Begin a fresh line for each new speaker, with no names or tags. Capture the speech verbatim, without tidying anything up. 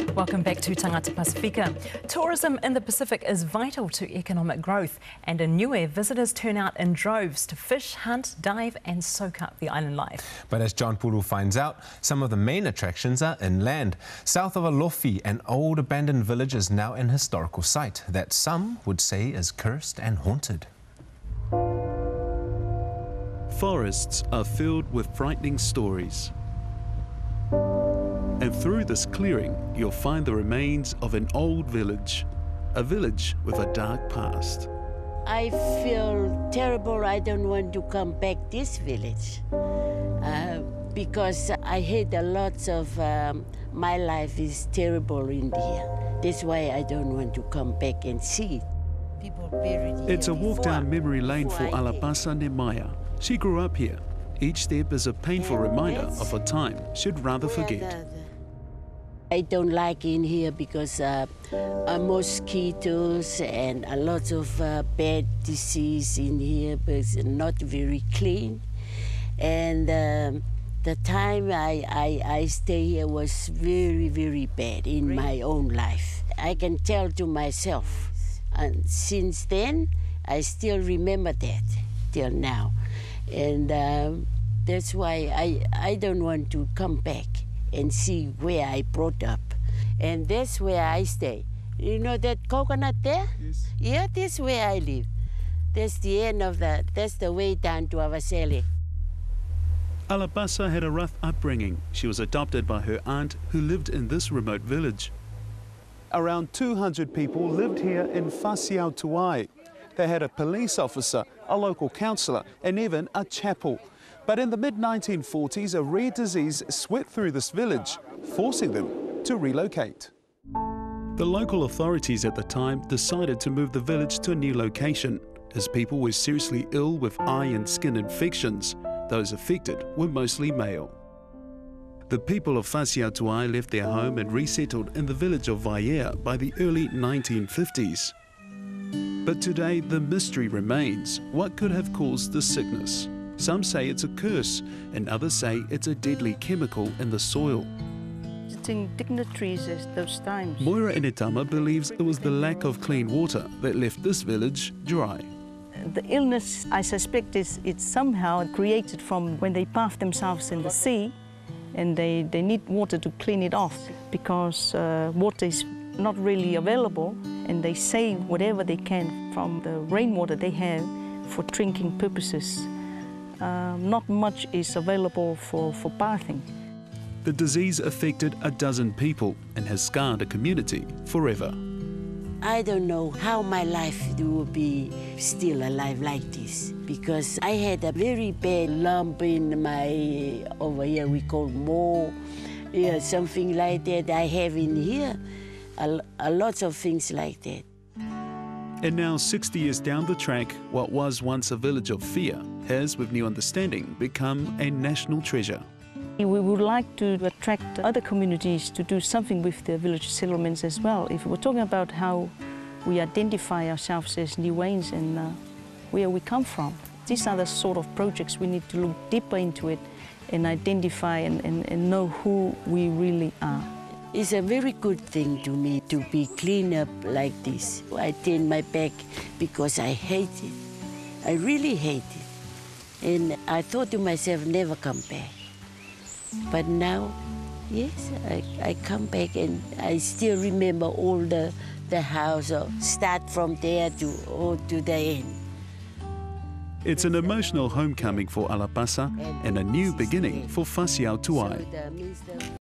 Welcome back to Tangata Pasifika. Tourism in the Pacific is vital to economic growth, and in Niue, visitors turn out in droves to fish, hunt, dive and soak up the island life.
But as John Puru finds out, some of the main attractions are inland. South of Alofi, an old abandoned village is now an historical site that some would say is cursed and haunted.
Forests are filled with frightening stories. And through this clearing, you'll find the remains of an old village, a village with a dark past.
I feel terrible. I don't want to come back this village uh, because I heard a lot of um, my life is terrible in here. That's why I don't want to come back and see it. People buried here.
It's a walk
before,
down memory lane for Alabasa Niue. She grew up here. Each step is a painful
Yeah,
reminder
that's-
of a time she'd rather forget.
The- the- I don't like in here because uh, uh, mosquitoes and a lot of uh, bad disease in here, but it's not very clean. And um, the time I, I, I stay here was very, very bad in my own life. I can tell to myself. And since then, I still remember that till now. And um, that's why I, I don't want to come back and see where I brought up. And that's where I stay. You know that coconut there? Yes. Yeah, that's where I live. That's the end of that. That's the way down to Avaseli.
Alabasa had a rough upbringing. She was adopted by her aunt who lived in this remote village.
Around two hundred people lived here in Fasiautuai. They had a police officer, a local councillor and even a chapel. But in the mid nineteen forties, a rare disease swept through this village, forcing them to relocate.
The local authorities at the time decided to move the village to a new location, as people were seriously ill with eye and skin infections. Those affected were mostly male. The people of Fasiautuai left their home and resettled in the village of Vaea by the early nineteen fifties. But today the mystery remains. What could have caused the sickness? Some say it's a curse, and others say it's a deadly chemical in the soil.
Visiting dignitaries at those times.
Moira Inetama believes it was the lack of clean water that left this village dry.
The illness, I suspect, is it's somehow created from when they bath themselves in the sea, and they, they need water to clean it off because uh, water is not really available, and they save whatever they can from the rainwater they have for drinking purposes. Um, not much is available for, for bathing.
The disease affected a dozen people and has scarred a community forever.
I don't know how my life will be still alive like this, because I had a very bad lump in my, over here we call mo, yeah, something like that I have in here, a, a lot of things like that.
And now, sixty years down the track, what was once a village of fear has, with new understanding, become a national treasure.
We would like to attract other communities to do something with the village settlements as well. If we're talking about how we identify ourselves as Niueans and uh, where we come from, these are the sort of projects we need to look deeper into it and identify and, and, and know who we really are.
It's a very good thing to me to be clean up like this. I turn my back because I hate it. I really hate it. And I thought to myself, never come back. But now, yes, I, I come back and I still remember all the, the house, or start from there to, oh, to the end.
It's an emotional homecoming for Alabasa and a new beginning for Fasiautuai.